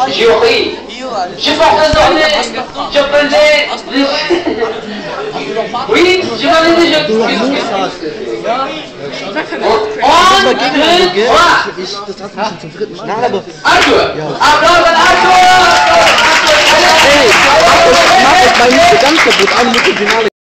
Jury. Je porte journée, je prenais... Oui, je prenais des jeux. Und, 2, 3. Arthur! Applaus an Arthur! Ey, ich mach jetzt bei mir ganz kaputt, auch im Viertelfinale.